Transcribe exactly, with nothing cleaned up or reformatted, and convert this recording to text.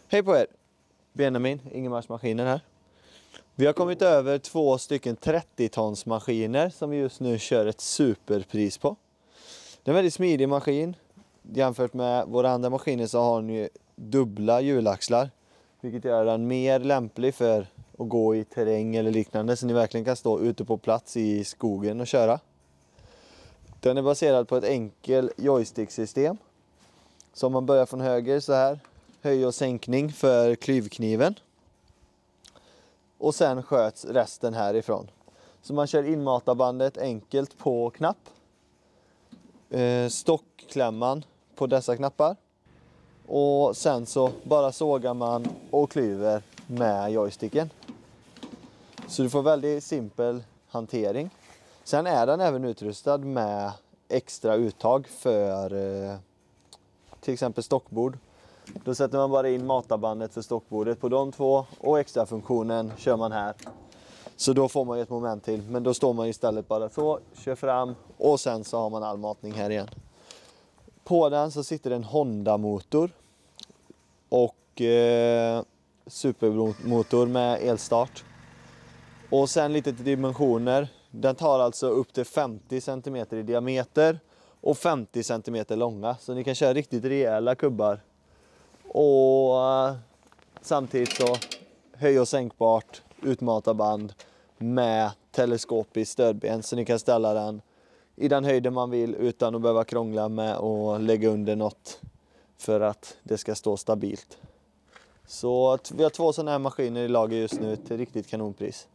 Hej på er! Benjamin, Ingemars maskiner här. Vi har kommit över två stycken trettio tons maskiner som vi just nu kör ett superpris på. Det är en väldigt smidig maskin. Jämfört med våra andra maskiner så har den ju dubbla hjulaxlar. Vilket gör den mer lämplig för att gå i terräng eller liknande. Så ni verkligen kan stå ute på plats i skogen och köra. Den är baserad på ett enkel joystick-system. Så om man börjar från höger så här. Höj och sänkning för klyvkniven. Och sen sköts resten härifrån. Så man kör inmatarbandet enkelt på knapp. Eh, stockklämman på dessa knappar. Och sen så bara sågar man och klyver med joysticken. Så du får väldigt simpel hantering. Sen är den även utrustad med extra uttag för eh, till exempel stockbord. Då sätter man bara in matarbandet för stockbordet på de två och extra funktionen kör man här. Så då får man ju ett moment till, men då står man istället bara så, kör fram och sen så har man all matning här igen. På den så sitter en Honda-motor och eh, supermotor med elstart. Och sen lite till dimensioner. Den tar alltså upp till femtio centimeter i diameter och femtio centimeter långa. Så ni kan köra riktigt rejäla kubbar. Och uh, samtidigt så höj- och sänkbart utmatarband med teleskopiskt stödben. Så ni kan ställa den i den höjden man vill utan att behöva krångla med och lägga under något för att det ska stå stabilt. Så vi har två sådana här maskiner i lager just nu till riktigt kanonpris.